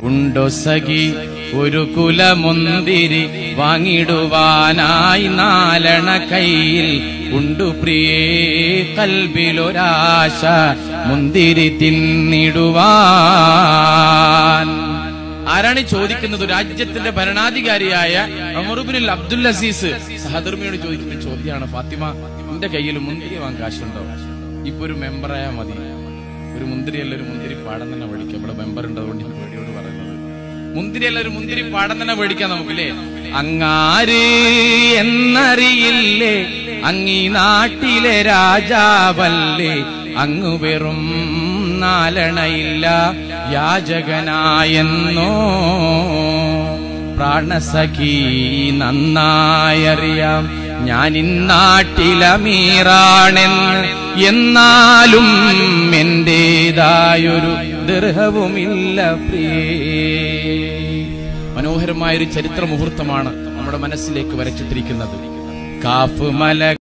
ഉണ്ടോ സഖി ഒരു കുലമുന്തിരി വാങ്ങിടുവാനായി 4 കയ്യിൽ ഉണ്ടു പ്രിയേ കൽബിലൊരാശ മുന്തിരി തിന്നിടുവാൻ. ആരാണ് ചോദിക്കുന്നത്? രാജ്യത്തിന്റെ ഭരണാധികാരിയായ ഉമർ ഇബ്നുൽ അബ്ദുൽ അസീസ് സഹധർമ്മിയോട് ചോദിക്കുന്ന ചോദ്യമാണ്, ഫാത്തിമ എന്റെ കയ്യിൽ മുന്തിരി വാങ്ങാൻ കാശുണ്ടോ? ഇപ്പൊ ഒരു മെമ്പറായാൽ മതി, ഒരു മുന്തിരിയല്ല ഒരു മുന്തിരി പാടം തന്നെ മേടിക്കാം. ഇവിടെ മെമ്പർ ഉണ്ട്, അതുകൊണ്ട് ഞാൻ പേടിയോട് പറയുന്നത്. മുന്തിരിയല്ല ഒരു മുന്തിരി പാടം തന്നെ മേടിക്കാം നമുക്കില്ലേ? അങ്ങാര് എന്നറിയില്ലേ, അങ്ങീ നാട്ടിലെ രാജാവല്ലേ, അങ്ങ് വെറും 4 യാചകനായെന്നോ പ്രാണസഖി നന്നായറിയാം ഞാൻ ഇന്നാട്ടിലമീറാണെന്ന്. എന്നാലും എന്റേതായൊരു ദിർഹവുമില്ല പ്രിയേ. മനോഹരമായൊരു ചരിത്ര മുഹൂർത്തമാണ് നമ്മുടെ മനസ്സിലേക്ക് വരച്ചിട്ടിരിക്കുന്നത്. കാഫ് മല